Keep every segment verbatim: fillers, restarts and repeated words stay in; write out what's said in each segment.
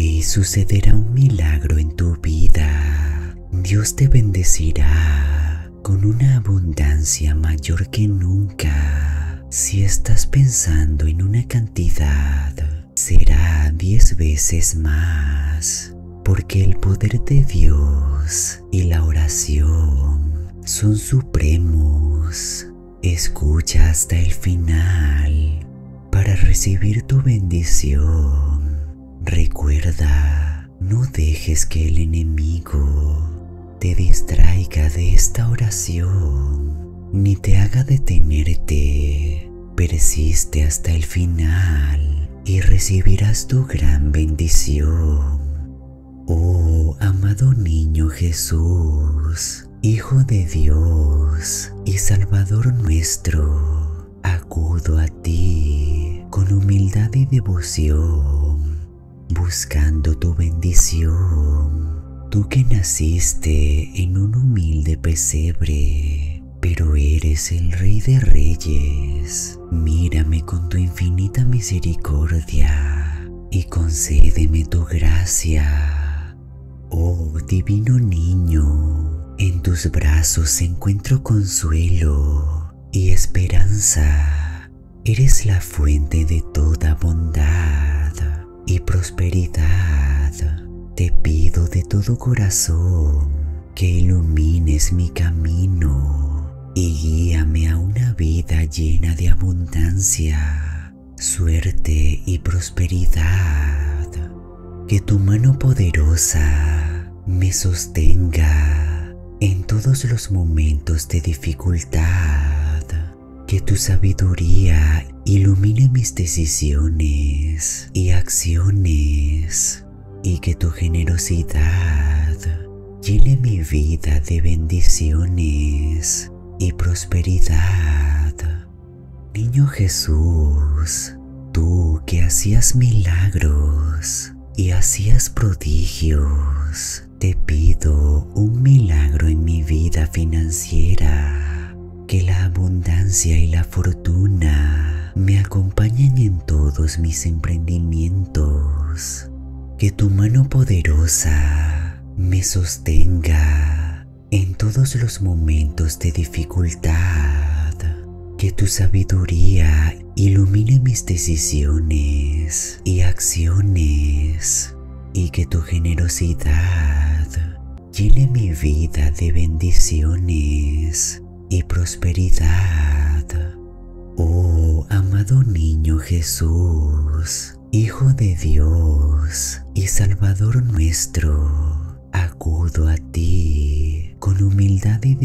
Hoy sucederá un milagro en tu vida. Dios te bendecirá con una abundancia mayor que nunca. Si estás pensando en una cantidad, será diez veces más, porque el poder de Dios y la oración son supremos. Escucha hasta el final para recibir tu bendición. Recuerda, no dejes que el enemigo te distraiga de esta oración, ni te haga detenerte. Persiste hasta el final y recibirás tu gran bendición. Oh, amado niño Jesús, Hijo de Dios y Salvador nuestro, acudo a ti con humildad y devoción, buscando tu bendición. Tú que naciste en un humilde pesebre, pero eres el Rey de Reyes. Mírame con tu infinita misericordia y concédeme tu gracia. Oh divino niño, en tus brazos encuentro consuelo y esperanza. Eres la fuente de toda bondad y prosperidad. Te pido de todo corazón que ilumines mi camino y guíame a una vida llena de abundancia, suerte y prosperidad. Que tu mano poderosa me sostenga en todos los momentos de dificultad. Que tu sabiduría ilumine mis decisiones y acciones, y que tu generosidad llene mi vida de bendiciones y prosperidad. Niño Jesús, tú que hacías milagros y hacías prodigios, te pido un milagro en mi vida financiera. Que la abundancia y la fortuna me acompañen en todos mis emprendimientos. Que tu mano poderosa me sostenga en todos los momentos de dificultad. Que tu sabiduría ilumine mis decisiones y acciones, y que tu generosidad llene mi vida de bendiciones y prosperidad. Oh, amado niño Jesús, Hijo de Dios y Salvador nuestro, acudo a ti con humildad y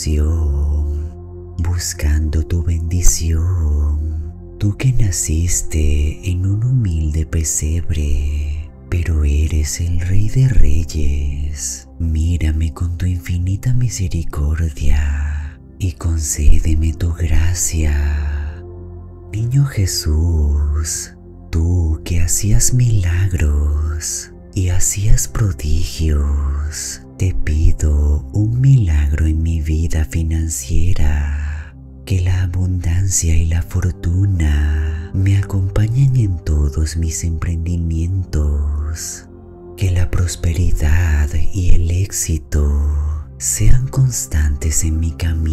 devoción, buscando tu bendición. Tú que naciste en un humilde pesebre, pero eres el Rey de Reyes. Mírame con tu infinita misericordia y concédeme tu gracia. Niño Jesús, tú que hacías milagros y hacías prodigios, te pido un milagro en mi vida financiera. Que la abundancia y la fortuna me acompañen en todos mis emprendimientos. Que la prosperidad y el éxito sean constantes en mi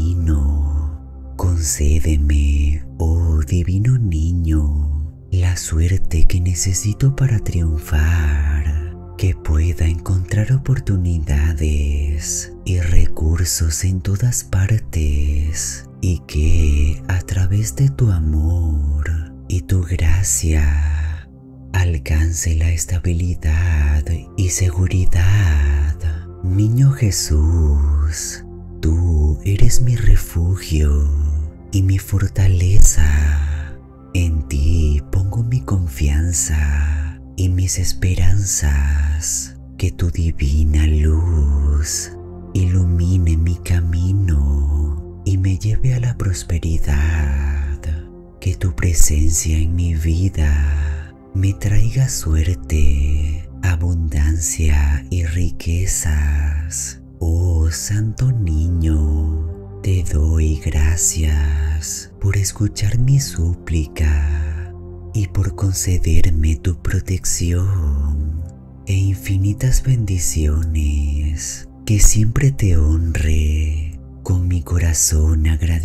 camino. Concédeme, oh divino niño, la suerte que necesito para triunfar. Que pueda encontrar oportunidades y recursos en todas partes, y que a través de tu amor y tu gracia alcance la estabilidad y seguridad. Niño Jesús, tú eres mi refugio y mi fortaleza. En ti pongo mi confianza y mis esperanzas. Que tu divina luz ilumine mi camino y me lleve a la prosperidad. Que tu presencia en mi vida me traiga suerte, abundancia y riquezas. Oh Santo Niño, te doy gracias por escuchar mi súplica y por concederme tu protección. e infinitas bendiciones, que siempre te honre con mi corazón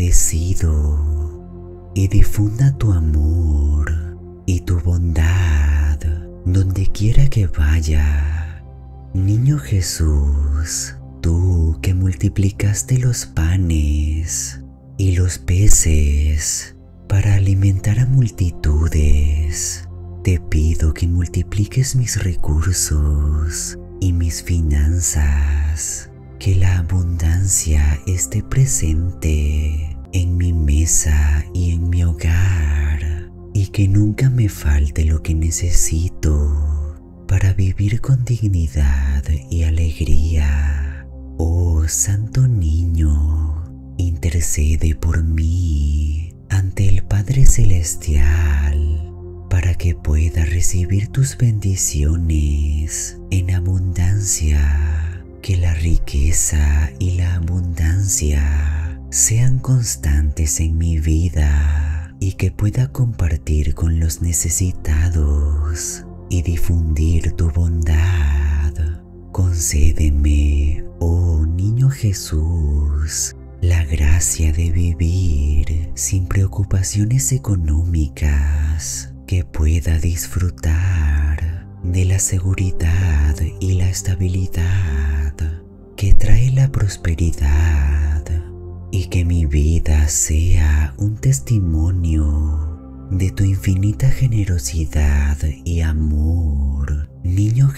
agradecido y difunda tu amor y tu bondad donde quiera que vaya. Niño Jesús, tú que multiplicaste los panes y los peces para alimentar a multitudes, te pido que multipliques mis recursos y mis finanzas, que la abundancia esté presente en mi mesa y en mi hogar, y que nunca me falte lo que necesito para vivir con dignidad y alegría. Oh Santo Niño, intercede por mí ante el Padre Celestial para que pueda recibir tus bendiciones en abundancia, que la riqueza y la abundancia sean constantes en mi vida y que pueda compartir con los necesitados y difundir tu bondad. Concédeme, oh Niño Jesús, la gracia de vivir sin preocupaciones económicas, que pueda disfrutar de la seguridad y la estabilidad que trae la prosperidad, y que mi vida sea un testimonio de tu infinita generosidad y amor. Niño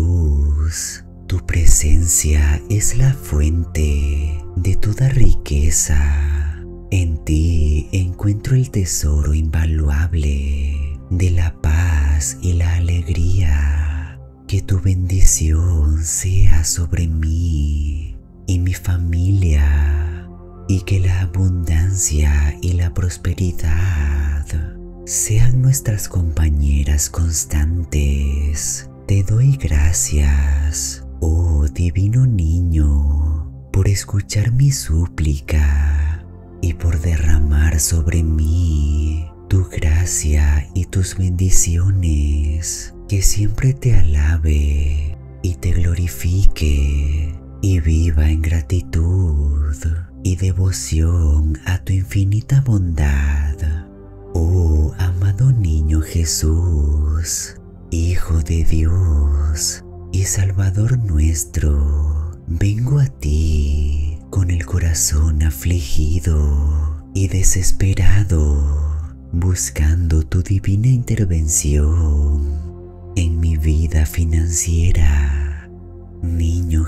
Jesús, tu presencia es la fuente de toda riqueza. En ti encuentro el tesoro invaluable de la paz y la alegría. Que tu bendición sea sobre mí y mi familia, y que la abundancia y la prosperidad sean nuestras compañeras constantes. Te doy gracias, oh Divino Niño, por escuchar mi súplica y por derramar sobre mí tu gracia y tus bendiciones. Que siempre te alabe y te glorifique y viva en gratitud y devoción a tu infinita bondad. Oh amado Niño Jesús, Hijo de Dios y Salvador nuestro, vengo a ti con el corazón afligido y desesperado, buscando tu divina intervención en mi vida financiera. Niño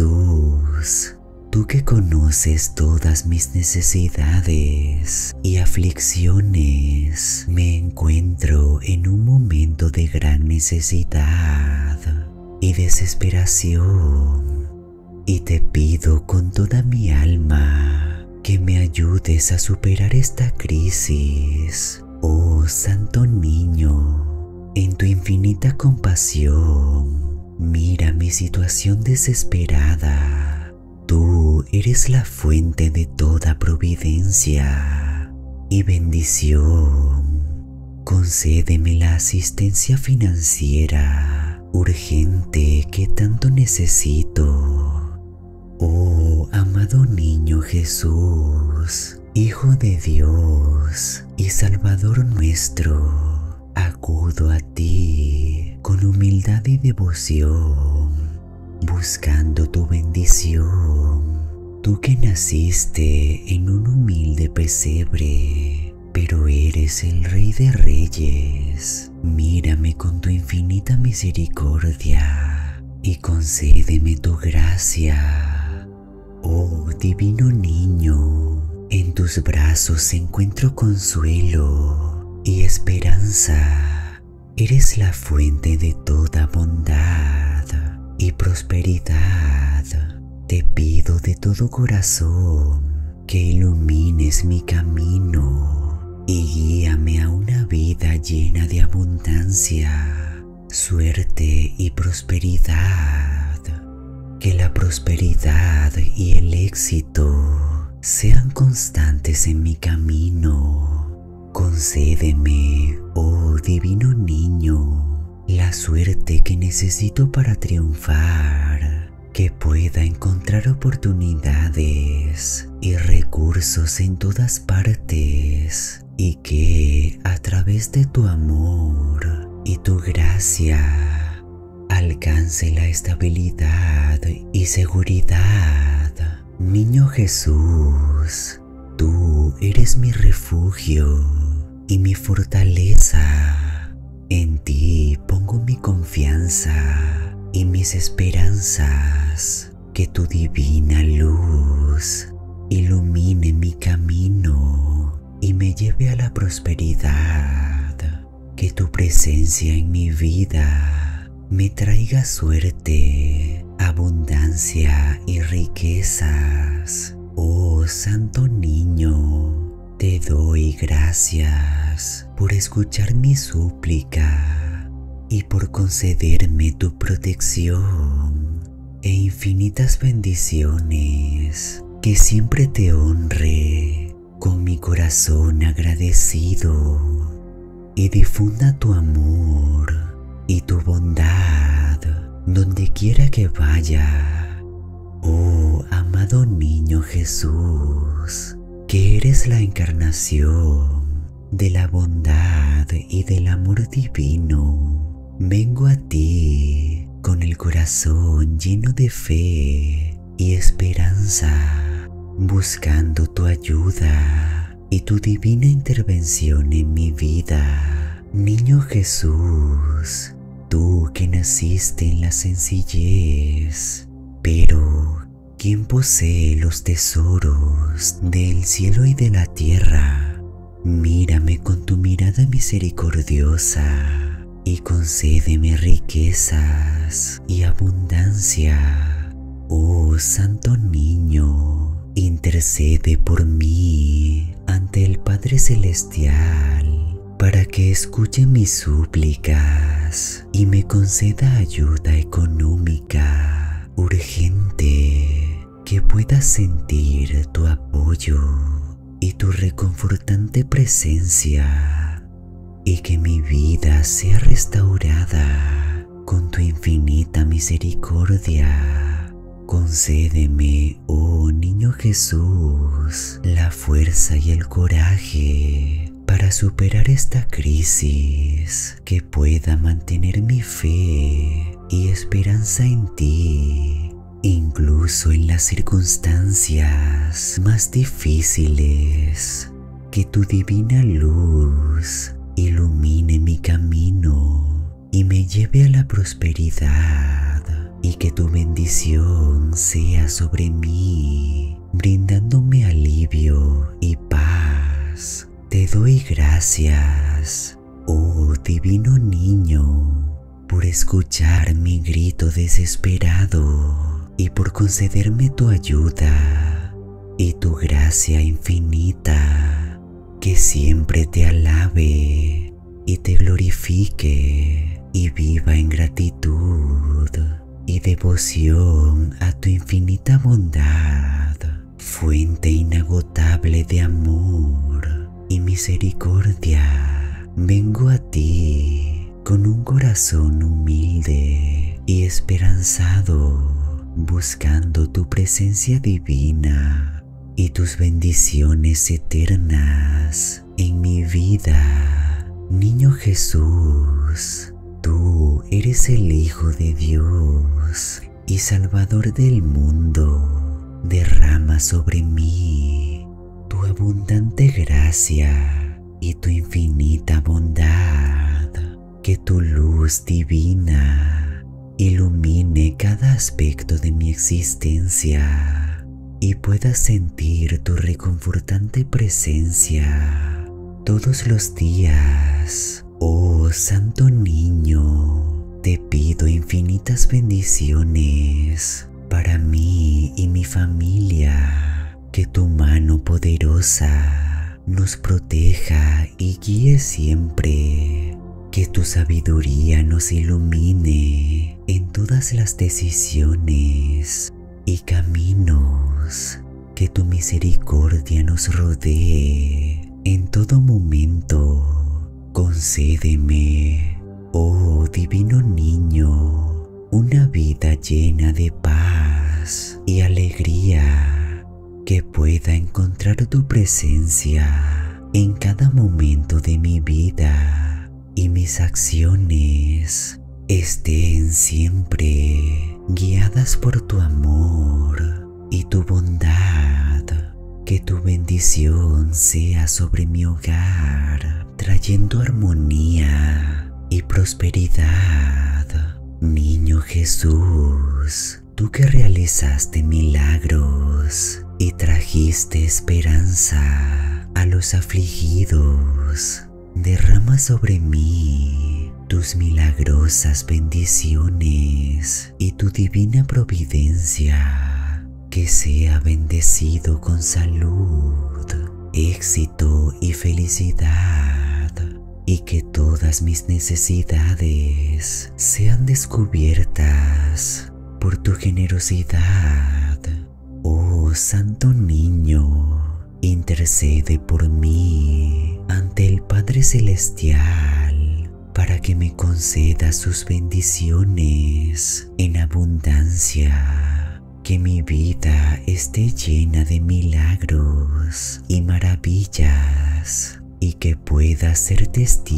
Jesús, tú que conoces todas mis necesidades y aflicciones, me encuentro en un momento de gran necesidad y desesperación, y te pido con toda mi alma que me ayudes a superar esta crisis. Oh Santo Niño, en tu infinita compasión, mira mi situación desesperada. Tú eres la fuente de toda providencia y bendición. Concédeme la asistencia financiera urgente que tanto necesito. Oh amado Niño Jesús, Hijo de Dios y Salvador nuestro, acudo a ti con humildad y devoción, buscando tu bendición. Tú que naciste en un humilde pesebre, pero eres el Rey de Reyes, mírame con tu infinita misericordia y concédeme tu gracia. Oh Divino Niño, en tus brazos encuentro consuelo y esperanza. Eres la fuente de toda bondad y prosperidad. Te pido de todo corazón que ilumines mi camino y guíame a una vida llena de abundancia, suerte y prosperidad. Que la prosperidad y el éxito sean constantes en mi camino. Concédeme, oh Divino Niño, la suerte que necesito para triunfar, que pueda encontrar oportunidades y recursos en todas partes, y que a través de tu amor y tu gracia alcance la estabilidad y seguridad. Niño Jesús, tú eres mi refugio y mi fortaleza. En ti pongo mi confianza y mis esperanzas. Que tu divina luz ilumine mi camino y me lleve a la prosperidad. Que tu presencia en mi vida me traiga suerte, abundancia y riquezas. Oh Santo Niño, te doy gracias por escuchar mi súplica y por concederme tu protección e infinitas bendiciones. Que siempre te honre con mi corazón agradecido y difunda tu amor y tu bondad donde quiera que vaya. Oh amado Niño Jesús, que eres la encarnación de la bondad y del amor divino, vengo a ti con el corazón lleno de fe y esperanza, buscando tu ayuda y tu divina intervención en mi vida. Niño Jesús, tú que naciste en la sencillez, pero quien posee los tesoros del cielo y de la tierra, mírame con tu mirada misericordiosa y concédeme riquezas y abundancia. Oh Santo Niño, intercede por mí ante el Padre Celestial para que escuche mis súplicas y me conceda ayuda económica urgente, que pueda sentir tu apoyo y tu reconfortante presencia, y que mi vida sea restaurada con tu infinita misericordia. Concédeme, oh Niño Jesús, la fuerza y el coraje para superar esta crisis, que pueda mantener mi fe y esperanza en ti, incluso en las circunstancias más difíciles. Que tu divina luz ilumine mi camino y me lleve a la prosperidad, y que tu bendición sea sobre mí, brindándome alivio y paz. Te doy gracias, oh Divino Niño, por escuchar mi grito desesperado y por concederme tu ayuda y tu gracia infinita. Que siempre te alabe y te glorifique y viva en gratitud y devoción a tu infinita bondad, fuente inagotable de amor y misericordia. Vengo a ti con un corazón humilde y esperanzado, buscando tu presencia divina y tus bendiciones eternas en mi vida. Niño Jesús, tú eres el Hijo de Dios y Salvador del mundo. Derrama sobre mí tu abundante gracia y tu infinita bondad. Que tu luz divina ilumine cada aspecto de mi existencia y pueda sentir tu reconfortante presencia todos los días. Oh Santo Niño, te pido infinitas bendiciones para mí y mi familia. Que tu mano poderosa nos proteja y guíe siempre. Que tu sabiduría nos ilumine en todas las decisiones y caminos. Que tu misericordia nos rodee en todo momento. Concédeme Oh divino niño, una vida llena de paz y alegría, que pueda encontrar tu presencia en cada momento de mi vida y mis acciones estén siempre guiadas por tu amor y tu bondad. Que tu bendición sea sobre mi hogar, trayendo armonía y prosperidad. Niño Jesús, tú que realizaste milagros y trajiste esperanza a los afligidos, derrama sobre mí tus milagrosas bendiciones y tu divina providencia. Que sea bendecido con salud, éxito y felicidad, y que todas mis necesidades sean descubiertas por tu generosidad. Oh Santo Niño, intercede por mí ante el Padre Celestial para que me conceda sus bendiciones en abundancia. Que mi vida esté llena de milagros y maravillas y que pueda ser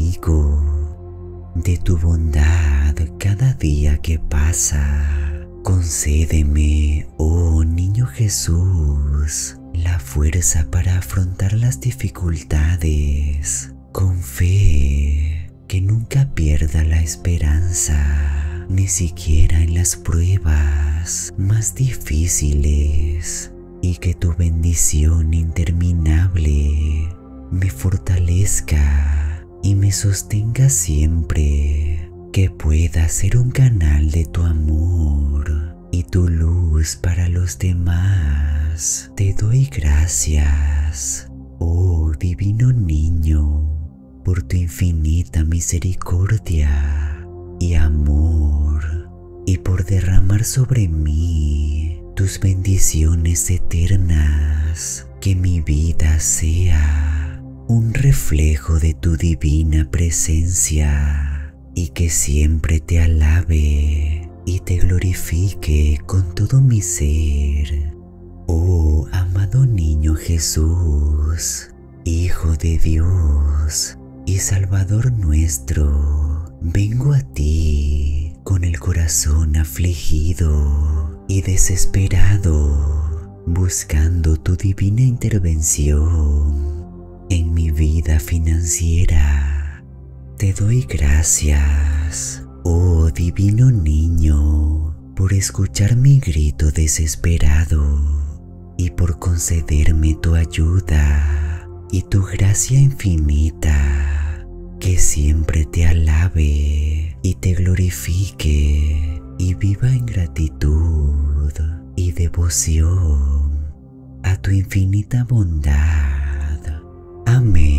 testigo de tu bondad cada día que pasa. Concédeme, oh Niño Jesús, la fuerza para afrontar las dificultades con fe, que nunca pierda la esperanza, ni siquiera en las pruebas más difíciles, y que tu bendición interminable me fortalezca y me sostenga siempre, que pueda ser un canal de tu amor y tu luz para los demás. Te doy gracias, oh divino niño, por tu infinita misericordia y amor, y por derramar sobre mí tus bendiciones eternas. Que mi vida sea un reflejo de tu divina presencia y que siempre te alabe y te glorifique con todo mi ser. Oh amado niño Jesús, Hijo de Dios y Salvador nuestro, vengo a ti con el corazón afligido y desesperado, buscando tu divina intervención en mi vida financiera. Te doy gracias, oh divino niño, por escuchar mi grito desesperado y por concederme tu ayuda y tu gracia infinita. Que siempre te alabe y te glorifique y viva en gratitud y devoción a tu infinita bondad. Amén.